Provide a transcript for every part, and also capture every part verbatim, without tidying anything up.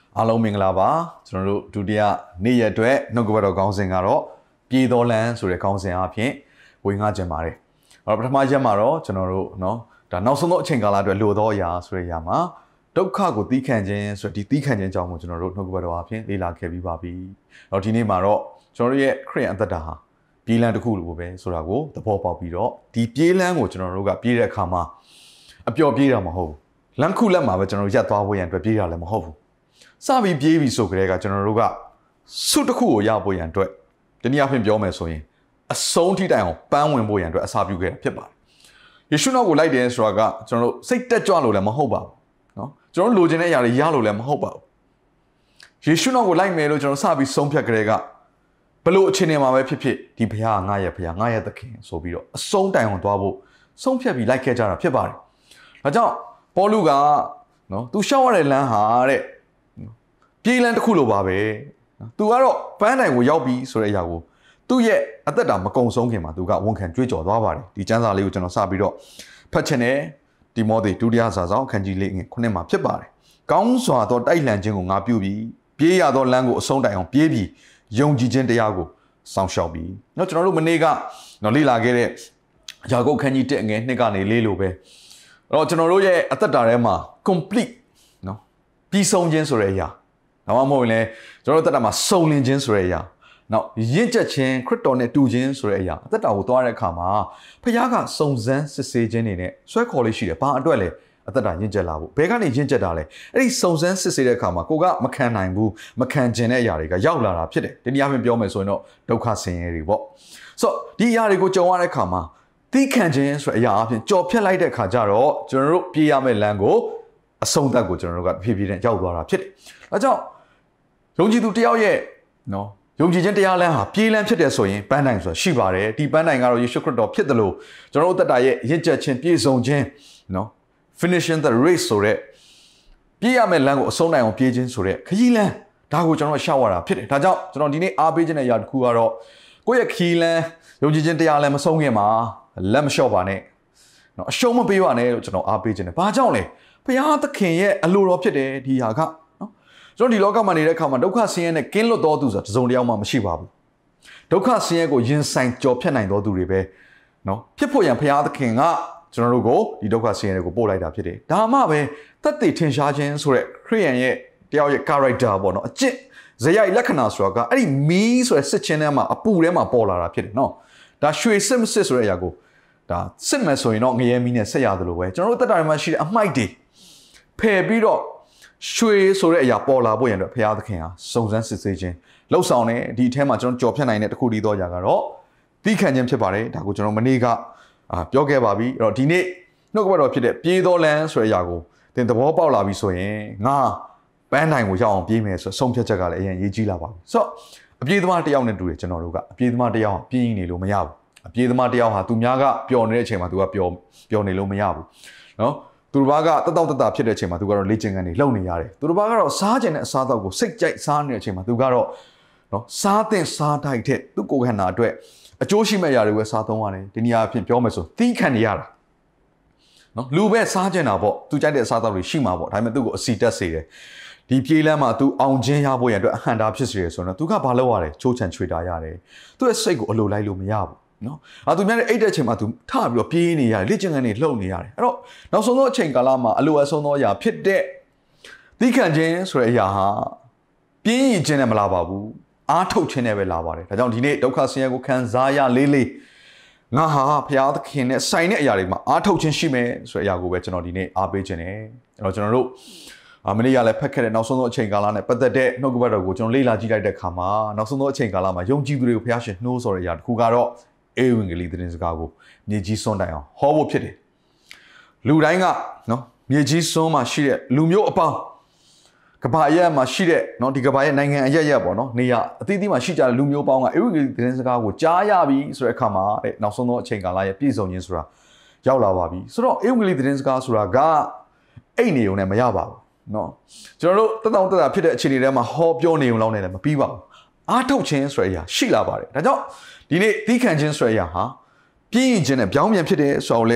အားလုံးမင်္ဂလာပါကျွန်တော်တို့ဒုတိယနေ့ရက်အတွက်နှုတ်ကပတ်တော်ခေါင်းစဉ်ကတော့ပြည်တော်လန်းဆိုတဲ့ခေါင်းစဉ်အဖြစ်ဝေငှကျင်ပါတယ်အဲ့တော့ပထမရက်မှာတော့ကျွန်တော်တို့เนาะဒါနောက်ဆုံးသောအချိန်ကာလအတွက်လိုသောအရာဆိုတဲ့အရာမှာဒုက္ခကိုသီးခံခြင်းဆိုတဲ့ဒီသီးခံခြင်းအကြောင်းကိုကျွန်တော်တို့နှုတ်ကပတ်တော်အဖြစ်လေ့လာခဲ့ပြီးပါပြီအဲ့တော့ဒီနေ့မှာတော့ကျွန်တော်တို့ရဲ့ခရစ်ယာန်အသက်တာဟာပြေးလန်းတစ်ခုလိုပဲဆိုတာကိုသဘောပေါက်ပြီးတော့ဒီပြေးလန်းကိုကျွန်တော်တို့ကပြေးတဲ့အခါမှာအပျော်ပြေးတာမဟုတ်ဘူးလမ်းခုလက်မှာပဲကျွန်တော်တို့ရက်သွားဖို့ရန်အတွက်ပြေးတာလည်းမဟုတ်ဘူးစပြီးပြေးပြီးဆိုကြတဲ့ကကျွန်တော်တို့ကဆုတစ်ခုကိုရဖို့ရန်အတွက်တနည်းအားဖြင့်ပြောမယ်ဆိုရင်အဆုံးထိတိုင်အောင်ပန်းဝင်ဖို့ရန်အတွက်အစာပြုခဲ့တာဖြစ်ပါတယ်ယေရှုနောက်ကိုလိုက်တယ်ဆိုတာကကျွန်တော်တို့စိတ်တက်ကြွလို့လည်းမဟုတ်ပါဘူးเนาะကျွန်တော်တို့လိုချင်တဲ့အရာတွေရလို့လည်းမဟုတ်ပါဘူးယေရှုနောက်ကိုလိုက်မယ်လို့ကျွန်တော်စပြီးဆုံးဖြတ်ကြတဲ့ကဘလို့အခြေအနေမှာပဲဖြစ်ဖြစ်ဒီဘုရားငါရဲ့ဘုရားငါရဲ့သခင်ဆိုပြီးတော့အဆုံးတိုင်အောင်သွားဖို့ဆုံးဖြတ်ပြီးလိုက်ခဲ့ကြတာဖြစ်ပါတယ်ဒါကြောင့်ပေါလုကเนาะသူရှောက်ရတဲ့လမ်းဟာတဲ့ပြေးလန်းတစ်ခုလိုပါပဲသူကတော့ပန်းတိုင်ကိုရောက်ပြီဆိုတဲ့အရာကိုသူ့ရဲ့အသက်တာမကုံဆုံးခင်မှာသူကဝန်ခံကြွေးကြော်သွားပါတယ်ဒီကျမ်းစာလေးကိုကျွန်တော်စပြီးတော့ဖတ်ချင်တယ်ဒီမောသေဒုတိယစာဆောင်အခန်းကြီးလေးငယ်ခုနှစ်မှာဖြစ်ပါတယ်ကောင်းစွာသောတိုက်လှန်ခြင်းကိုငါပြုပြီးပြေးရသောလမ်းကိုအဆုံးတိုင်အောင်ပြေးပြီးယုံကြည်ခြင်းတရားကိုစောင့်ရှောက်ပြီးเนาะကျွန်တော်တို့မနေ့ကတော့လေ့လာခဲ့တဲ့ယာကုပ်အခန်းကြီးတစ်ငယ်နှစ်ကနေလေးလိုပဲအဲ့တော့ကျွန်တော်တို့ရဲ့အသက်တာထဲမှာ complete เนาะပြီးဆုံးခြင်းဆိုတဲ့အရာဒါမှမဟုတ်ရင်လည်းကျွန်တော်တို့အသက်တာမှာစုံလင်ခြင်းဆိုတဲ့အရာနောက်ရင့်ကျက်ခြင်းခရစ်တော်နဲ့တူခြင်းဆိုတဲ့အရာအသက်တာကိုသွားတဲ့အခါမှာဖခင်ကစုံစမ်းစစ်ဆေးခြင်းတွေနဲ့ဆွဲခေါ်လေးရှိတယ်ဘာအတွက်လဲအသက်တာရင့်ကျက်လာဖို့ဘယ်ကနေရင့်ကျက်တာလဲအဲ့ဒီစုံစမ်းစစ်ဆေးတဲ့အခါမှာကိုကမခံနိုင်ဘူးမခံကျင်တဲ့အရာတွေကရောက်လာတာဖြစ်တယ်ဒီနည်းအားဖြင့်ပြောမယ်ဆိုရင်တော့ဒုက္ခဆင်းရဲတွေပေါ့ဆိုတော့ဒီအရာတွေကိုကြုံရတဲ့အခါမှာသီးခံခြင်းဆိုတဲ့အရာအပြင်ကြော်ဖြတ်လိုက်တဲ့အခါကျတော့ကျွန်တော်တို့ပြေးရမယ့်လမ်းကိုအဆုံးသတ်ကိုကျွန်တော်တို့ကဖြည်းဖြည်းနဲ့ရောက်သွားတာဖြစ်တယ်ဒါကြောင့်ယုံကြည်သူတယောက်ရဲ့နော်ယုံကြည်ခြင်းတရားလမ်းဟာပြေးလန်းဖြစ်တယ်ဆိုရင်ပန်းတိုင်ဆိုတာရှိပါတယ်ဒီပန်းတိုင်ကတော့ယေရှုခရစ်တော်ဖြစ်တယ်လို့ကျွန်တော်တို့သက်တာရဲ့ရင့်ကျက်ခြင်းပြည့်စုံခြင်းနော် finishing the race ဆိုတဲ့ပြေးရမယ့်လမ်းကိုအဆုံးတိုင်အောင်ပြေးခြင်းဆိုတဲ့ခရီးလမ်းဒါကိုကျွန်တော်ရှောက်ရတာဖြစ်တယ်ဒါကြောင့်ကျွန်တော်ဒီနေ့အားပေးခြင်းတဲ့ຢာတစ်ခုကတော့ကိုယ့်ရဲ့ခရီးလမ်းယုံကြည်ခြင်းတရားလမ်းမဆုံးခင်မှာလက်မလျှော့ပါနဲ့နော်အရှုံးမပေးပါနဲ့လို့ကျွန်တော်အားပေးခြင်းတယ်ဘာကြောင့်လဲဘုရားသခင်ရဲ့အလိုတော်ဖြစ်တယ်ဒီဟာကကျွန်တော်ဒီလောကမှာနေတဲ့အခါမှာဒုက္ခဆင်းရဲနဲ့ကင်းလွတ်တော်သူဆိုတာတစ်စုံတစ်ယောက်မှမရှိပါဘူးဒုက္ခဆင်းရဲကိုရင်ဆိုင်ကြော်ဖြတ်နိုင်တော်သူတွေပဲเนาะဖြစ်ဖို့ရန်ဘုရားသခင်ကကျွန်တော်တို့ကိုဒီဒုက္ခဆင်းရဲတွေကိုပို့လိုက်တာဖြစ်တယ်ဒါမှပဲသက်သေထင်ရှားခြင်းဆိုတဲ့ခရိယန်ရဲ့တယောက်ရဲ့ character ပေါ့เนาะအကျင့်ဇယိုက်လက္ခဏာဆိုတာကအဲ့ဒီမီးဆိုတဲ့စစ်ချင်းထဲမှာအပူထဲမှာပေါ်လာတာဖြစ်တယ်เนาะဒါရွှေစစ်မစစ်ဆိုတဲ့အရာကိုဒါစစ်မယ်ဆိုရင်တော့ငရဲမီးနဲ့ဆက်ရတယ်လို့ပဲကျွန်တော်တို့တက်တာတွေမှာရှိတဲ့အမိုက်တွေဖယ်ပြီးတော့ရွှေဆိုတဲ့အရာပေါ်လာဖို့ရန်အတွက်ဘုရားသခင်ဟာစုံစမ်းစစ်ဆေးခြင်းလှုပ်ဆောင်တယ်ဒီအထဲမှာကျွန်တော်ကြော်ဖြတ်နိုင်တဲ့တခုတည်းသောຢာကတော့သီးခံခြင်းဖြစ်ပါတယ်ဒါကိုကျွန်တော်မနေ့ကအာပြောခဲ့ပါပြီအဲ့တော့ဒီနေ့နှုတ်ကပတ်တော်ဖြစ်တဲ့ပြေးသောလမ်းဆိုတဲ့အရာကိုသင်သဘောပေါက်လာပြီဆိုရင်ငါပန်းတိုင်ကိုရောက်အောင်ပြေးမယ်ဆိုဆုံးဖြတ်ချက်ကလည်းအရင်ရေးကြီးလာပါပြီဆိုတော့အပြေးသမားတစ်ယောက်နဲ့တူတယ်ကျွန်တော်တို့ကအပြေးသမားတစ်ယောက်ပြေးနေလို့မရဘူးအပြေးသမားတစ်ယောက်ဟာသူများကပျော်နေတဲ့အချိန်မှာသူကပျော်ပျော်နေလို့မရဘူးနော်သူတို့ဘာကတတောက်တတာဖြစ်တဲ့အချိန်မှာသူကတော့လေ့ကျင့်ခန်းတွေလုပ်နေရတယ်သူတို့ဘာကတော့စားခြင်းနဲ့အစားအသောက်ကိုစိတ်ကြိုက်စားနေတဲ့အချိန်မှာသူကတော့နော်စားတဲ့စားတိုက်တဲ့သူ့ကိုယ်ခန္ဓာအတွက်အကျိုးရှိမဲ့အရာတွေပဲစားသုံးရတယ်ဒီနေရာအဖြစ်ပြောမယ်ဆိုသီးခံနေရတာနော်လူပဲစားခြင်းတာပေါ့သူကြိုက်တဲ့အစားအသောက်တွေရှိမှာပေါ့ဒါပေမဲ့သူ့ကိုအစီတက်စေတယ်ဒီပြေးလမ်းမှာသူအောင်ခြင်းရဖို့ရန်အတွက်အဟံတာဖြစ်စေတယ်ဆိုတော့သူကဘာလုပ်ရလဲချိုးချံချွေတာရတယ်သူ့ရဲ့စိတ်ကိုအလိုလိုက်လို့မရဘူးနော်အဲသူများနဲ့အိတ်တဲ့အချိန်မှာသူထပြီးတော့ပြေးနေရတယ်လေ့ကျင့်ခန်းတွေလှုပ်နေရတယ်အဲ့တော့နောက်ဆုံးသောအချိန်ကာလမှာအလိုအဆုံးသောအရာဖြစ်တဲ့သီးခံခြင်းဆိုတဲ့အရာဟာပြင်းရည်ခြင်းနဲ့မလာပါဘူးအားထုတ်ခြင်းနဲ့ပဲလာပါတယ်ဒါကြောင့်ဒီနေ့ဒုက္ခဆင်းရဲကိုခံစားရလေးလေးငါဟာဘုရားသခင်နဲ့ဆိုင်တဲ့အရာတွေမှာအားထုတ်ခြင်းရှိမယ်ဆိုတဲ့အရာကိုပဲကျွန်တော်ဒီနေ့အားပေးခြင်းတယ်အဲ့တော့ကျွန်တော်တို့အမလေးရလည်းဖက်ခဲ့တဲ့နောက်ဆုံးသောအချိန်ကာလနဲ့ပတ်သက်တဲ့နှုတ်ကပတ်တော်ကိုကျွန်တော်လေ့လာကြည့်လိုက်တဲ့အခါမှာနောက်ဆုံးသောအချိန်ကာလမှာယုံကြည်သူတွေကိုဘုရားရှင်နှိုးဆော်တဲ့အရာတစ်ခုကတော့ဧဝံဂေလိသတင်းစကားကိုမြေကြီးစွန်းတိုင်အောင်ဟောဖို့ဖြစ်တယ်လူတိုင်းကနော်မြေကြီးစွန်းမှာရှိတဲ့လူမျိုးအပေါင်းကဘာရက်မှာရှိတဲ့နော်ဒီကဘာရဲ့နိုင်ငံအရက်ရက်ပေါ့နော်နေရအသီးသီးမှာရှိကြတဲ့လူမျိုးပေါင်းကဧဝံဂေလိသတင်းစကားကိုကြားရပြီဆိုတဲ့အခါမှာတဲ့နောက်ဆုံးသောအချိန်ကာလရဲ့ပြည့်စုံခြင်းဆိုတာရောက်လာပါပြီဆိုတော့ဧဝံဂေလိသတင်းစကားဆိုတာကအိတ်နေုံနဲ့မရပါဘူးနော်ကျွန်တော်တို့တက်တောင့်တက်တာဖြစ်တဲ့အခြေအနေတွေမှာဟောပြောနေုံလောက်နဲ့လည်းမပြီးပါဘူးအားထုတ်ခြင်းဆိုတဲ့အရာရှိလာပါတယ်ဒါကြောင့်ဒီနေ့သီးခံခြင်းဆိုတဲ့အရာဟာပြင်းရင်ခြင်းနဲ့ပြောင်းပြန်ဖြစ်တယ်ဆိုတော့လေ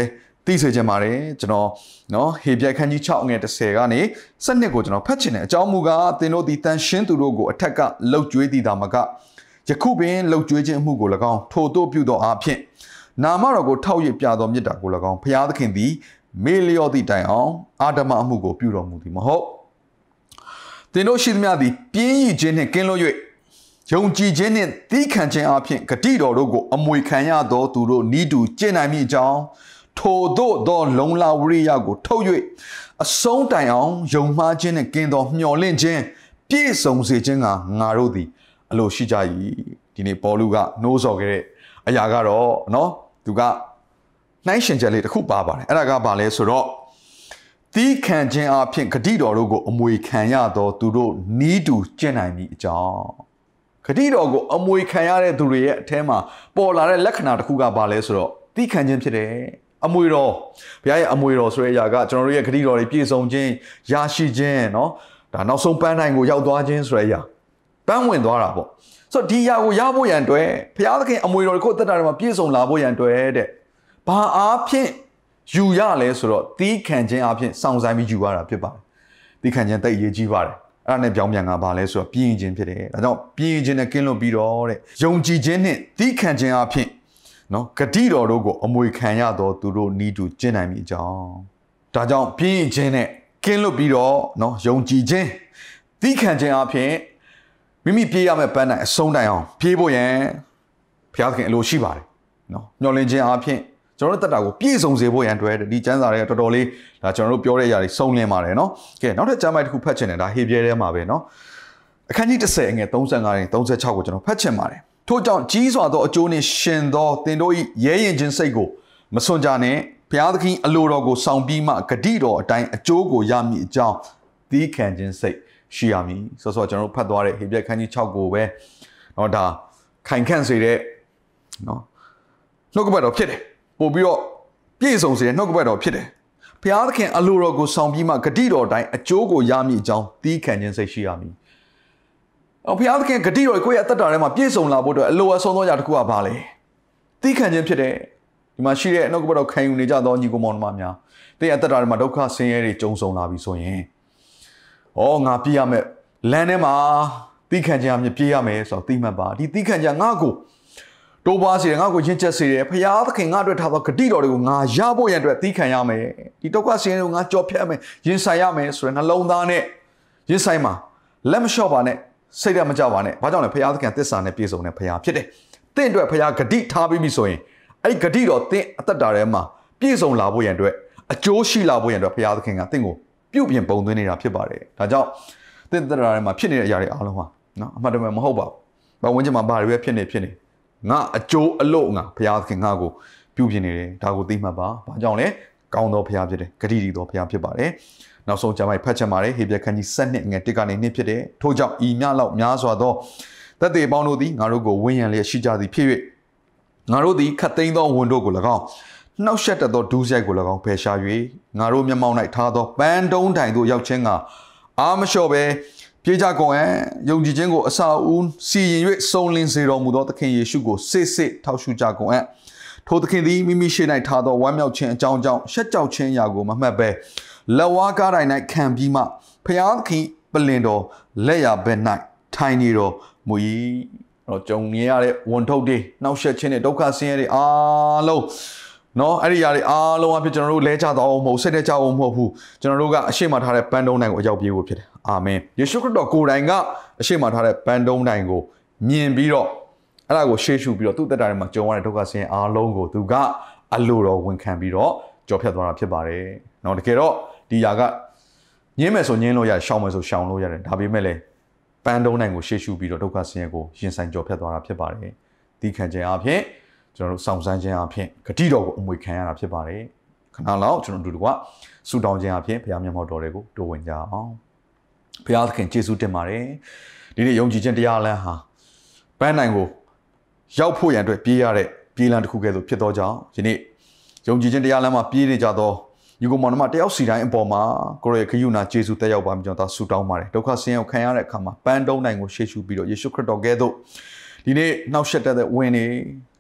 သိစေချင်ပါတယ်ကျွန်တော်နော်ဟေပြိုက်ခန်းကြီး၆ငယ်တစ်ဆယ်ကနေစနစ်ကိုကျွန်တော်ဖတ်ချင်တယ်အကြောင်းမူကားသင်တို့ဒီတန်ရှင်းသူတို့ကိုအထက်ကလှုပ်ကြွေးတည်တာမကယခုပင်လှုပ်ကြွေးခြင်းအမှုကို၎င်းထိုတို့ပြုသောအားဖြင့်နာမတော်ကိုထောက်ရပြသောမြတ်တာကို၎င်းဖျားသခင်သည်မေလျော့သည့်တိုင်အောင်အာဓမအမှုကိုပြုတော်မူသည်မဟုတ်သင်တို့ရှိသမျှသည်ပြင်းရည်ခြင်းနှင့်ကင်းလွတ်၍ယုံကြည်ခြင်းနှင့်သီးခံခြင်းအပြင်ဂတိတော်တို့ကိုအမွေခံရသောသူတို့ဤတူကျင့်နိုင်မည်အကြောင်းထိုတို့သောလုံလဝရိယကိုထုတ်၍အဆုံးတိုင်အောင်ယုံမှားခြင်းနှင့်ကင်းသောမျှော်လင့်ခြင်းပြည့်စုံစေခြင်းကငါတို့သည်အလိုရှိကြ၏ဒီနေ့ပေါလုကနှိုးဆော်ခဲ့တဲ့အရာကတော့နော်သူကနှိုင်းရှင်ချက်လေးတစ်ခုပါပါတယ်အဲ့ဒါကဘာလဲဆိုတော့တီးခံခြင်းအပြင်ဂတိတော်တို့ကိုအမွေခံရသောသူတို့ဤတူကျင့်နိုင်မည်အကြောင်းဂတိတော်ကိုအမွေခံရတဲ့သူတွေရဲ့အထဲမှာပေါ်လာတဲ့လက္ခဏာတစ်ခုကဘာလဲဆိုတော့တီးခံခြင်းဖြစ်တယ်အမွေတော်ဘုရားရဲ့အမွေတော်ဆိုတဲ့အရာကကျွန်တော်တို့ရဲ့ဂတိတော်တွေပြည့်စုံခြင်းရရှိခြင်းเนาะဒါနောက်ဆုံးပန်းတိုင်းကိုရောက်သွားခြင်းဆိုတဲ့အရာပန်းဝင်သွားတာပေါ့ဆိုတော့ဒီအရာကိုရဖို့ရန်အတွက်ဘုရားသခင်အမွေတော်ကိုသက်တာတွေမှာပြည့်စုံလာဖို့ရန်အတွက်တဲ့ဘာအားဖြင့်ယူရလဲဆိုတော့တီးခံခြင်းအားဖြင့်စောင့်ဆိုင်ပြီးယူရတာဖြစ်ပါတယ်တီးခံခြင်းတိတ်အရေးကြီးပါတယ်အဲ့ဒါနဲ့ပြောင်းပြန်ကဘာလဲဆိုတော့ပြင်းခြင်းဖြစ်တယ်ဒါကြောင့်ပြင်းခြင်းနဲ့ကင်းလွတ်ပြီးတော့တဲ့ယုံကြည်ခြင်းနဲ့တီးခံခြင်းအားဖြင့်နော်ဂတိတော်တို့ကိုအမွေခံရတော့သူတို့ဤသူကျင့်နိုင်မိကြောင်းဒါကြောင့်ပြင်းခြင်းနဲ့ကင်းလွတ်ပြီးတော့နော်ယုံကြည်ခြင်းသီးခံခြင်းအပြင်မိမိပြေးရမယ့်ပန်းတိုင်အဆုံးတိုင်အောင်ပြေးဖို့ရန်ဘုရားသခင်အလိုရှိပါတယ်နော်မျှော်လင့်ခြင်းအပြင်ကျွန်တော်တို့တက်တာကိုပြည့်စုံစေဖို့ရန်တွေ့တယ်ဒီကျမ်းစာတွေကတော်တော်လေးဒါကျွန်တော်တို့ပြောတဲ့အရာတွေစုံလင်ပါတယ်နော်ကဲနောက်ထပ်ကျမ်းပိုက်တစ်ခုဖတ်ချင်တယ်ဒါဟေပြဲထဲမှာပဲနော်အခန်းကြီးတစ်ဆယ်ငယ်၃၅နဲ့၃၆ကိုကျွန်တော်ဖတ်ချင်ပါတယ်ထို့ကြောင့်ကြီးစွာသောအကျိုးနှင့်ရှင်သောသင်တို့၏ရဲရင်ခြင်းစိတ်ကိုမစွန့်ကြနဲ့ဘုရားသခင်အလိုတော်ကိုဆောင်ပြီးမှဂတိတော်အတိုင်းအကျိုးကိုရမည်အကြောင်းသီးခံခြင်းစိတ်ရှိရမည်ဆိုတော့ကျွန်တော်တို့ဖတ်သွားတဲ့ဟေပြဲခန်းကြီး၆ကိုပဲเนาะဒါခိုင်ခန့်စေတဲ့เนาะနှုတ်ကပတ်တော်ဖြစ်တယ်ပို့ပြီးတော့ပြည့်စုံစေတဲ့နှုတ်ကပတ်တော်ဖြစ်တယ်ဘုရားသခင်အလိုတော်ကိုဆောင်ပြီးမှဂတိတော်အတိုင်းအကျိုးကိုရမည်အကြောင်းသီးခံခြင်းစိတ်ရှိရမည်ဘုရားသခင်ဂတိတော်ကိုယ့်ရဲ့အသက်တာထဲမှာပြည့်စုံလာဖို့အတွက်အလိုအဆုံးသောအရာတစ်ခုကဘာလဲသီးခံခြင်းဖြစ်တယ်ဒီမှာရှိတဲ့နှုတ်ကပတ်တော်ခံယူနေကြသောညီကိုမောင်နှမများတဲ့ရဲ့အသက်တာထဲမှာဒုက္ခဆင်းရဲတွေကြုံဆုံလာပြီဆိုရင်ဩငါပြေးရမယ်လမ်းထဲမှာသီးခံခြင်းအမြင်ပြေးရမယ်ဆိုတော့သိမှတ်ပါဒီသီးခံခြင်းငါ့ကိုတိုးပွားစေတယ်ငါ့ကိုရင့်ချက်စေတယ်ဘုရားသခင်ငါ့အတွက်ထားသောဂတိတော်တွေကိုငါရဖို့ရန်အတွက်သီးခံရမယ်ဒီဒုက္ခဆင်းရဲတွေကိုငါကြော်ဖြတ်မယ်ရင်ဆိုင်ရမယ်ဆိုတဲ့နှလုံးသားနဲ့ရင်ဆိုင်မှာလက်မလျှော့ပါနဲ့စိတ်ရမကြပါနဲ့ဘာကြောင့်လဲဘုရားသခင်သစ္စာနဲ့ပြည့်စုံတဲ့ဘုရားဖြစ်တယ်တင့်အတွက်ဘုရားဂတိထားပြီးပြီဆိုရင်အဲ့ဒီဂတိတော်တင့်အသက်တာထဲမှာပြည့်စုံလာဖို့ရန်အတွက်အကျိုးရှိလာဖို့ရန်အတွက်ဘုရားသခင်ကတင့်ကိုပြုတ်ပြင်ပုံသွင်းနေတာဖြစ်ပါတယ်ဒါကြောင့်တင့်သက်တာထဲမှာဖြစ်နေတဲ့အရာတွေအားလုံးဟာနော်အမှန်တမ်းမဟုတ်ပါဘူးဘာဝင်ချင်မှာဘာတွေပဲဖြစ်နေဖြစ်နေငါအကျိုးအလို့ငါဘုရားသခင်ငါကိုပြုတ်ပြင်နေတယ်ဒါကိုသိမှတ်ပါဘာကြောင့်လဲကောင်းသောဘုရားဖြစ်တယ်ဂတိတည်သောဘုရားဖြစ်ပါတယ်နောက်ဆုံးကျမ်းပိုက်ဖတ်ချက်ပါတယ်ဟေပြဲခန်းကြီး၁၂ငယ်၁ကနေ၂ဖြစ်တယ်ထို့ကြောင့်ဤမြလောက်များစွာသောသက်သေပေါင်းတို့သည်ငါတို့ကိုဝန်းရံလျက်ရှိကြသည်ဖြစ်၍ငါတို့သည်ခတ်သိမ်းသောဝန်တို့ကို၎င်းနှောက်ယှက်တတ်သောဒုစရိုက်ကို၎င်းဖယ်ရှား၍ငါတို့မျက်မှောက်၌ထားသောပန်းတုံးတိုင်သို့ရောက်ခြင်းကအာမလျှော့ပဲပြေးကြကုန်အံ့ယုံကြည်ခြင်းကိုအစာဦးစီရင်၍စုံလင်စေတော်မူသောသခင်ယေရှုကိုစစ်စစ်ထောက်ရှုကြကုန်အံ့ထိုသခင်သည်မိမိရှိ၌ထားသောဝမ်းမြောက်ခြင်းအကြောင်းကြောင့်ရှက်ကြောက်ခြင်းရာကိုမမှတ်ပဲလက်ဝါးကားတိုင်း၌ခံပြီးမှဖျားသခင်ပလင်တော်လက်ရဘက်၌ထိုင်နေတော်မူ၏တော့ကြုံနေရတဲ့ဝန်ထုတ်တွေနှောက်ယှက်ခြင်းတွေဒုက္ခဆင်းရဲတွေအားလုံးနော်အဲ့ဒီຢာတွေအားလုံးအဖြစ်ကျွန်တော်တို့လဲကြတော့မဟုတ်စိတ်နဲ့ကြအောင်မဟုတ်ဘူးကျွန်တော်တို့ကအရှိမထားတဲ့ပန်းတုံးတိုင်ကိုအရောက်ပြေးဖို့ဖြစ်တယ်အာမင်ယေရှုခရစ်တော်ကိုယ်တိုင်ကအရှိမထားတဲ့ပန်းတုံးတိုင်ကိုမြင်ပြီးတော့အဲ့ဒါကိုရှေ့ရှုပြီးတော့သူ့တက်တာထဲမှာကြုံရတဲ့ဒုက္ခဆင်းရဲအားလုံးကိုသူကအလိုတော်ဝန်ခံပြီးတော့ကြော်ဖြတ်သွားတာဖြစ်ပါတယ်နော်တကယ်တော့ဒီຢာကညင်းမယ်ဆိုညင်းလို့ရရှောင်မယ်ဆိုရှောင်လို့ရတယ်ဒါပေမဲ့လည်းပန်းတုံးတိုင်ကိုရှေ့ရှုပြီးတော့ဒုက္ခဆင်းရဲကိုရင်ဆိုင်ကြော်ဖြတ်သွားတာဖြစ်ပါတယ်ဒီခံခြင်းအပြင်ကျွန်တော်တို့စောင့်စမ်းခြင်းအပြင်ဂတိတော်ကိုအမွေခံရတာဖြစ်ပါတယ်ခဏလောက်ကျွန်တော်တို့ကဆူတောင်းခြင်းအပြင်ဘုရားမျက်မှောက်တော်တွေကိုတိုးဝင်ကြအောင်ဘုရားသခင်ကျေးဇူးတင်ပါတယ်ဒီနေ့ယုံကြည်ခြင်းတရားလမ်းဟာပန်းတိုင်ကိုရောက်ဖို့ရန်အတွက်ပြေးရတဲ့ပြေးလမ်းတစ်ခုကဲ့သို့ဖြစ်သောကြောင့်ဒီနေ့ယုံကြည်ခြင်းတရားလမ်းမှာပြေးနေကြသောညီကောင်မောင်နှမတယောက်စီတိုင်းအပေါ်မှာကိုရရဲ့ခရုဏာကျေးဇူးတက်ရောက်ပါမယ်ကျွန်တော်ဆူတောင်းပါတယ်ဒုက္ခဆင်းရဲခံရတဲ့အခါမှာပန်းတုံးတိုင်ကိုရှေ့ရှုပြီးတော့ယေရှုခရစ်တော်ကဲ့သို့ဒီနေ့နှောက်ယှက်တဲ့ဝင်နေ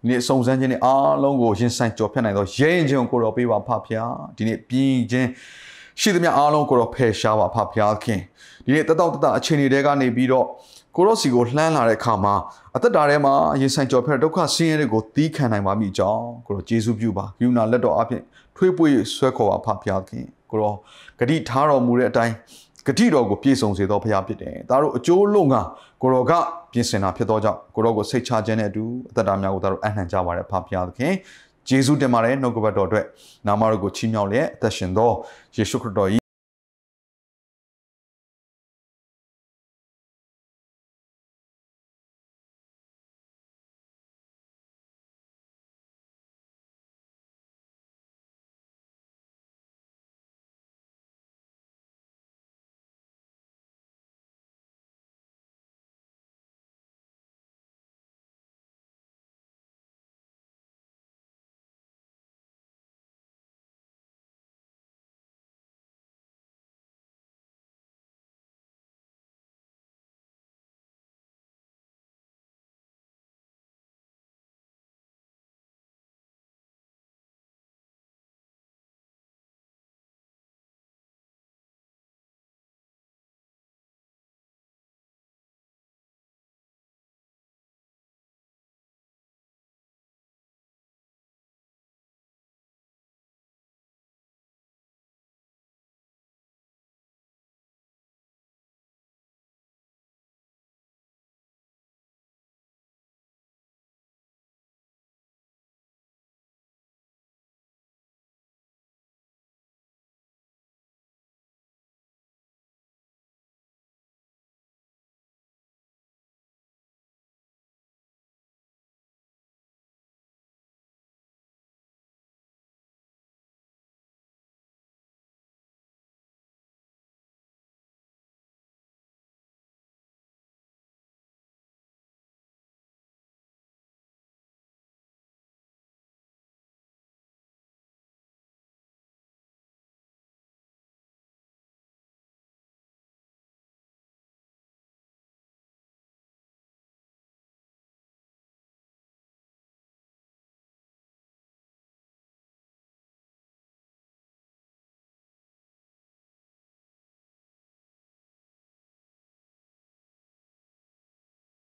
ဒီနေ့စုံစမ်းခြင်းနဲ့အားလုံးကိုရင်ဆိုင်ကြော်ဖြတ်နိုင်သောရဲရင်ချင်းကိုတော်ပေးပါဖဖျားဒီနေ့ပြင်းချင်းရှိသမျှအားလုံးကိုတော်ဖယ်ရှားပါဖဖျားခင်ဒီနေ့တတောက်တတအခြေအနေတွေကနေပြီးတော့ကိုရော့စီကိုလှမ်းလာတဲ့အခါမှာအသက်တာထဲမှာရင်ဆိုင်ကြော်ဖြတ်ဒုက္ခဆင်းရဲတွေကိုသီးခံနိုင်ပါမိကြောင်းကိုရောယေရှုပြုပါယူနာလက်တော်အပြင်ထွေးပွေဆွဲခေါ်ပါဖဖျားခင်ကိုရောဂတိထားတော်မူတဲ့အတိုင်းဂတိတော်ကိုပြည့်စုံစေသောဖခင်ဖြစ်တယ်ဒါတို့အကျိုးလုံးကကိုရောကပြင်ဆင်တာဖြစ်သောကြောင့်ကိုရောကိုစိတ်ချခြင်းနဲ့အတူအသက်တာများကိုဒါတို့အနှံ့ကြပါရဖခင်သခင်ယေရှုတင်ပါတယ်နှုတ်ကပတ်တော်အတွက်နာမတော်ကိုချီးမြှောက်လျက်အသက်ရှင်သောယေရှုခရစ်တော်